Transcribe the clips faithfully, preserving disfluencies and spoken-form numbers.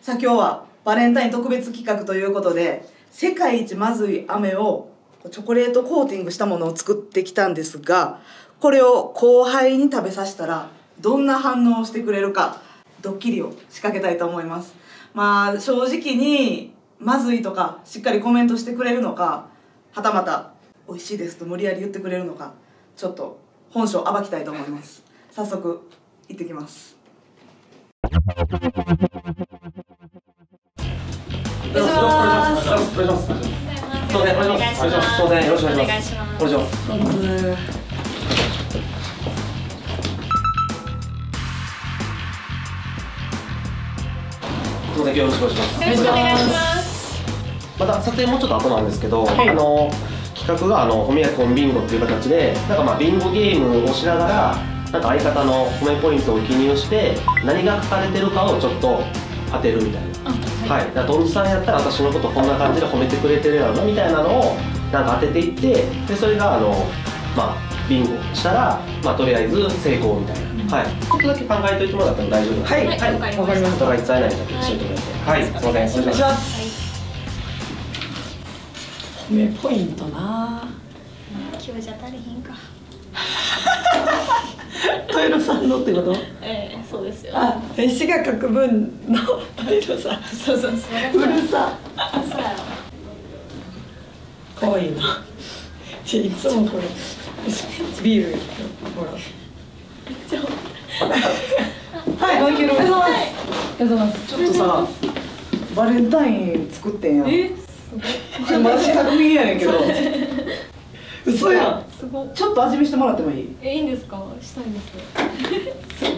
さあ今日はバレンタイン特別企画ということで、世界一まずい飴をチョコレートコーティングしたものを作ってきたんですが、これを後輩に食べさせたらどんな反応をしてくれるか、ドッキリを仕掛けたいと思います。まあ正直にまずいとかしっかりコメントしてくれるのか、はたまた美味しいですと無理やり言ってくれるのか、ちょっと本性を暴きたいと思います。早速行ってきます。お願いします。 お願いします。すみません、お願いします。すみません、よろしくお願いします。お願いします。お願いします。すみません。よろしくお願いします。 よろしくお願いします。 また撮影もうちょっと後なんですけど、はい、あの企画があの褒めやコンビンゴっていう形で、なんかまあビンゴゲームをしながら、なんか相方の褒めポイントを記入して何が書かれてるかをちょっと当てるみたいな。はい、だからトンツさんやったら私のことこんな感じで褒めてくれてるやろなみたいなのをなんか当てていって、でそれがあのまあビンゴしたら、まあとりあえず成功みたいな。はい、ちょっとだけ考えておいてもらったら大丈夫です。 はい、 はい、わかりました。 お互い伝えないと教えてください。はい、すみません、お願いします。 褒めポイントな。 今日じゃ足りひんか。 豊さんのってこと？ ええ、そうですよ。 あ、石が書く分の豊さん。 そうそうそう。 うるさ。 そうやろ。 可愛いな。じゃいつもこれビールほら。 はい、マイケル。おはようございます。 ありがとうございます。 ちょっとさ、バレンタイン作ってんやん。 え、 ちょっと私作品やねんけど。嘘やん。 すごい。 ちょっと味見してもらってもいい？ え、いいんですか？したいんです。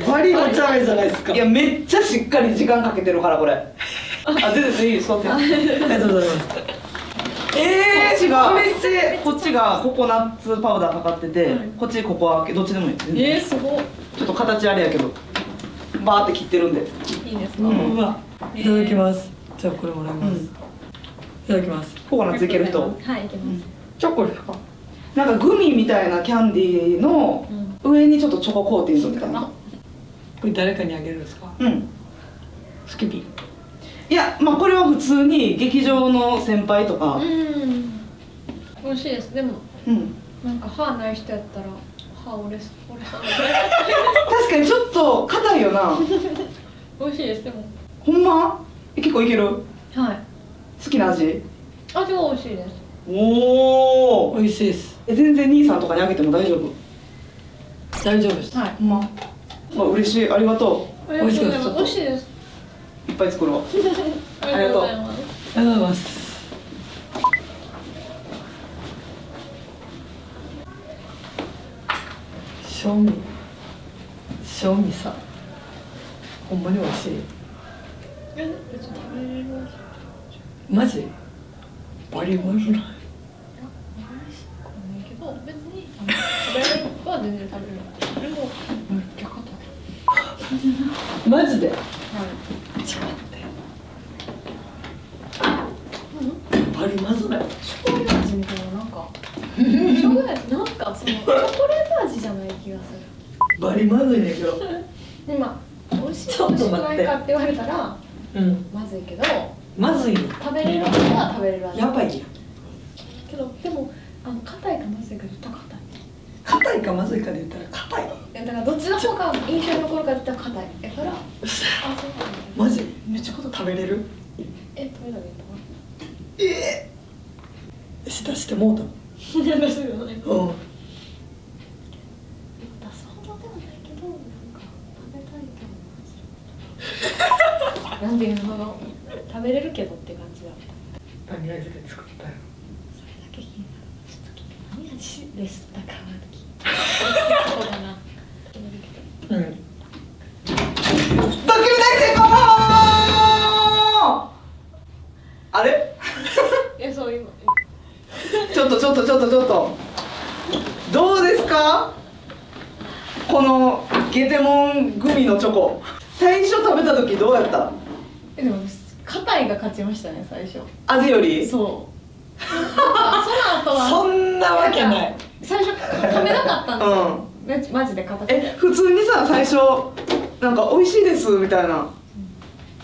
バリお茶目じゃないですか。 いや、めっちゃしっかり時間かけてるからこれ。あ、全然いい、座って。 ありがとうございます。 えー、こっちがこっちがココナッツパウダーかかってて、 はい、 こっちココアどっちでもいい。 えー、すごい。 ちょっと形あれやけど、バーって切ってるんで。 いいですか？ うん、うわ、いただきます。じゃあこれもらいます。いただきます。 ココナッツいける人？ はい、いけます。 チョコですか？ なんかグミみたいなキャンディーの上にちょっとチョココーティングって感じ。 これ誰かにあげるんですか？ うん。 スキピー。 いや、まあこれは普通に劇場の先輩とか。 うん。美味しいです。でも、 うん。 なんか歯ない人やったら歯折れそう折れそう。 確かにちょっと硬いよな。 美味しいです。でも。 ほんま？え、結構いける？ はい。 好きな味？ 味は美味しいです。 おお。 美味しいです。 え、全然兄さんとかにあげても大丈夫？ 大丈夫です。 はい。 ほんま。あ、嬉しい。ありがとう。美味しいです。美味しいです。 いっぱい作ろう。 ありがとうございます。 ありがとうございます。賞味賞味さ、ほんまに美味しい。 え、別に食べれる。 マジ？バリうまいな。 けど別に食べれるは全然食べれる。でもめっちゃ硬い。 マジで？ はい。 ちょっと待って。バリまずない。 醤油味みたいな、なんか醤油味なんかそのチョコレート味じゃない気がする。 バリまずいねんけど。 でまあ美味しいちょっと待って美味しくないかって言われたらうん。 まずいけど、 まずいの。 食べれる味は食べれる味。 やばいやん。 けどでもあの硬いかまずいかずっと硬い。 硬いかまずいかで言ったら硬い。 だからどっちの方が印象に残るかって言ったら硬い。だからあそうマジ？めっちゃ硬い。食べれる？ え食べたらいいと思う。 ええ。したしてもうたの。 いやですよね。 うん。 出すほどではないけど、なんか食べたいと思います。なんていうの、食べれるけどって感じだった。 何味で作ったよ。 それだけ気になる。ちょっと何味でしたかなって聞いた。そうだな。 うん。 ドッキリ大成功！あれ？ え、そう今。 ちょっとちょっとちょっとちょっと。どうですか？このゲテモングミのチョコ。最初食べた時どうやった？ え、でも硬いが勝ちましたね最初。 味より？ そう。その後は。 そんなわけない。 最初食べなかったんですよ。マジで硬くて。 え、普通にさ最初なんか美味しいですみたいな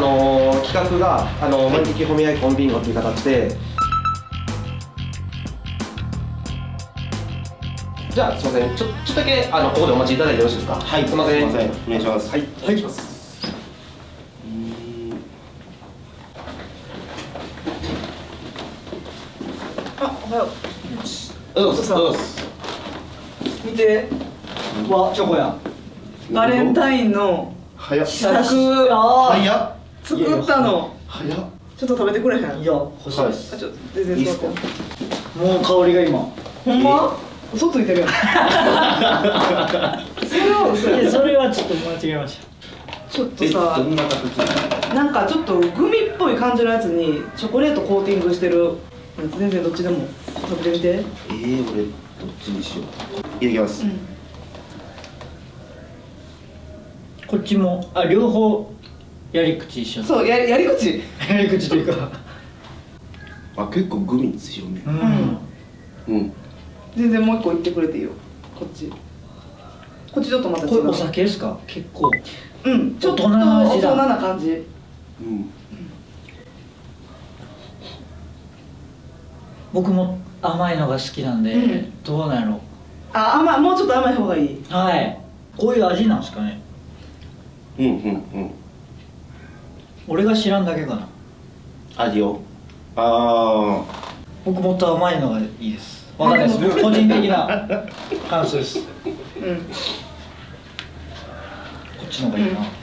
のー、企画があの万劇褒め合いコンビンゴという形で、じゃあすみません、ちょちょっとだけあのここでお待ちいただいてよろしいですか。 はい、 すみません。 お願いします。 はい、お願いします。 あ、おはよう。 うん、 さうん。 見て、 わ、チョコや。 バレンタインの早っ。 試作あ早っ。 作ったの。 早っ。 ちょっと食べてくれへん。 いや、欲しいです。 あ、ちょっと全然いいっすか座って。 もう香りが今。 ほんま？嘘ついてるやん。それは嘘やん。 いや、それはちょっと間違えました。 ちょっとえ、 さど、んな形？ なんかちょっとグミっぽい感じのやつにチョコレートコーティングしてる。全然どっちでも食べてみて。 えー、俺どっちにしよう。いただきます。 うん。 こっちも、あ、両方やり口一緒。 そう、ややり口。 やり口というか。 あ、結構グミ強め。 うん。 うん。 全然もう一個言ってくれていいよ。こっち。こっちちょっとまた違う。 これお酒ですか？結構。 うん、ちょっと大人の大味だ人な感じ。 うん。 僕も甘いのが好きなんで、 うんどうなんやろあ、甘い、もうちょっと甘い方がいい。 う。はい。こういう味なんですかね。 うんうんうん。 俺が知らんだけかな。 味を。あ僕もっと甘いのがいいです。わかんないです。僕個人的な感想です。こうん。 っちの方がいいな。 うん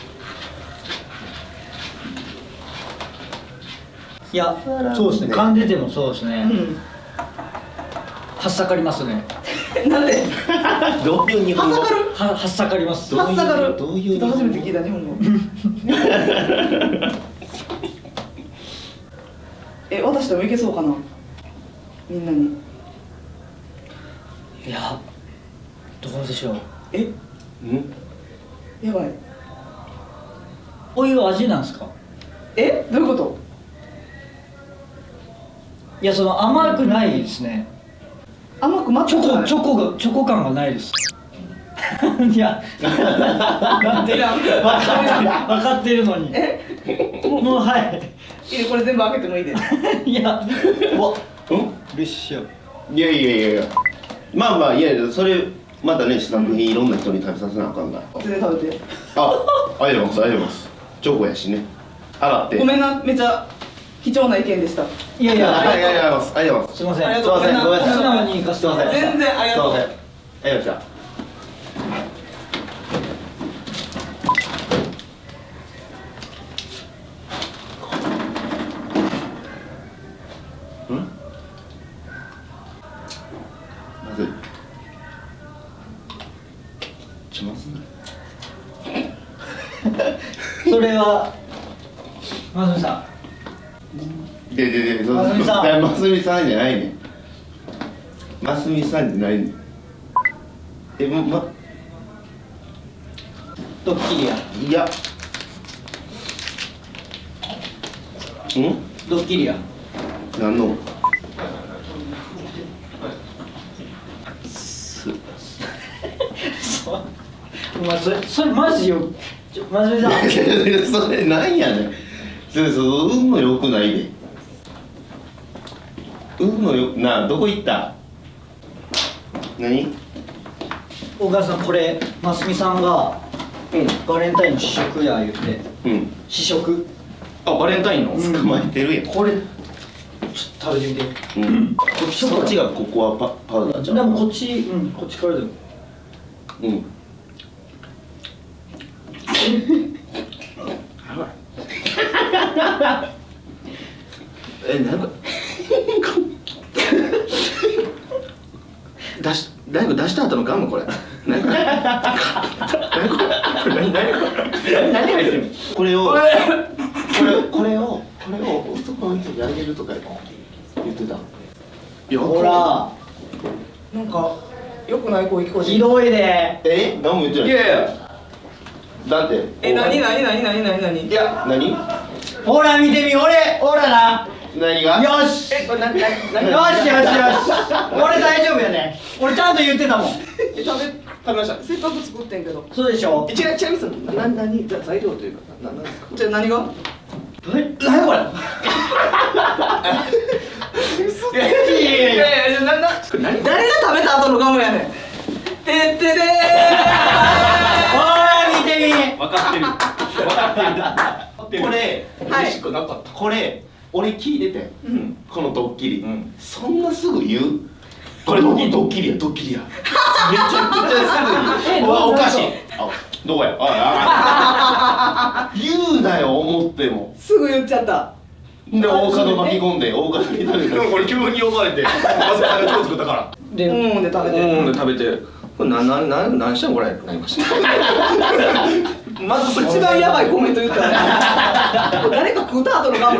いや、そうですね。噛んでてもそうですね。 うん。 はっさかりますね。 なんで？ あ。どういう日本語？ はっさかる？ ははっさかります。 はっさかる。 どういうちょっと初めて聞いた日本語。え、渡してもいけそうかな。みんなに。 いや、どうでしょう。 え、 うん。 やばい。 こういう味なんですか？ え、どういうこと？ いや、その甘くないですね。 甘くまっチョコ、 たない。 チョコが、チョコ感がないです。いや、なんで、 いらん分かってる、分かってるのに。 え、 もう、はいいいこれ全部開けてもいいで。 い。いや、わ、 うん。 ルッシュ。 いやいやいやいや。まあまあ、いやいや、それまたね、試作品いろんな人に食べさせなあかんから。 全然食べて。 あ、ありがとうございます。ありがとうございます。チョコやしね。洗って。 ごめんな、めちゃ貴重な意見でした。 いやいや、 ありがとうございます。ありがとうございます。 すみません。 ありがとうすいません、ごめんなさい。 素直に行かせてもらいました。 全然ありがとう。 すいません。ありがとうございました。ん？まずい。ちますね。 それは、まずさででで、そうますみさんいやますみさんじゃないね。ますみさんじゃないね。え、ま、ま、 ん、ドッキリや。 いや。ん？ ドッキリや。 何の？す。 お前、それ、それマジよ。ちょ、まずみさん。 それなんやねん。そうそう、運の良くないで。運のよ、なあ、どこ行った？何？ お母さん、これ、ますみさんが。 うん。 バレンタインの試食や言って。 うん。 試食。 あ、バレンタインの。 うん捕まえてるやん。 これ。ちょっと食べてみて。 うん。そっちがココアパパウダーじゃん。 でも、こっち、うん、こっちからでも。 うん。え、なんか。 大悟出した後のガムこれ。何これ？何これ？何何何入ってる？これをこれこれをこれを男の人にあげるとか言ってた。いやほらなんかよくない声聞こえてひどいで。 え？何も言ってない。 いやいやだってえ、なになになになになになにいや何？ ほら見てみ、俺ほらな。 何が？ よし。 えこれ何何何？ よしよしよし。俺大丈夫やね。俺ちゃんと言ってたもん。 え食べ食べました。 せっかく作ってんけど。 そうでしょ。 え違う違いますな何じゃ材料というかな何ですか？ じゃあ何が？ え、なにこれ。 いやいやいやいやななこれ何？ 誰が食べた後のガムやねん。てってでー。 ほら見てみ。 分かってる分かってる。これはい嬉しくなかった。これ俺聞いてて、このドッキリ、そんなすぐ言う？これドッキリやドッキリや。めちゃくちゃすぐに。うわおかしい。あどこや？ああ言うなよ思っても。 すぐ言っちゃった。 で大角巻き込んで大角に食べて。でもこれ急に呼ばれて。まさか今日作ったから。 で、 うんで食べて。 うんで食べて。これななな何したんこれなりました。まずそ一番やばいコメント言ったね。誰か食うた後のガム。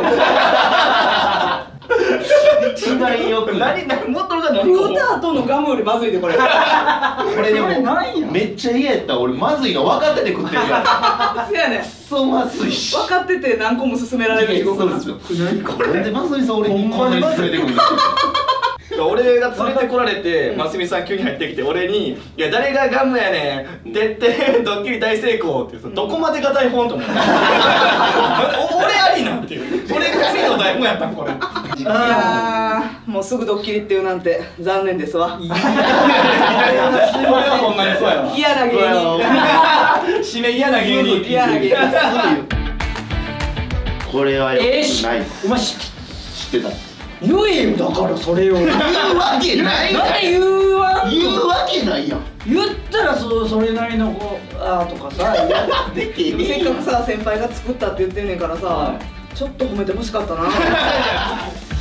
一番よく何何もっとが何食うた後のガムよりまずいでこれ。 これでもないやん。 めっちゃ嫌やった。俺まずいの分かってて食ってるからそうやねん。 くそまずいし分かってて何個も勧められる地獄なんですよ。 これなんでまずいさ俺にこんなに連れてくるんだ。俺が連れてこられて、ますみさん急に入ってきて俺に「いや誰がガムやねん」って言ってドッキリ大成功ってどこまでが台本と思って俺ありなんていう俺が神の台本やったんこれ。 いやーもうすぐドッキリっていうなんて残念ですわ。 これはほんまにそうやわ。 嫌な芸人。 締め嫌な芸人。 嫌な芸人。 これはよくえーしない。 お前知知ってた。 言えよ、だからそれを。 言うわけないなんで言うわんと。 言うわけないやん。 言ったらそそれなりのこうあーとかさ。 できへんせっかくさ先輩が作ったって言ってんねんからさ、ちょっと褒めてほしかったな。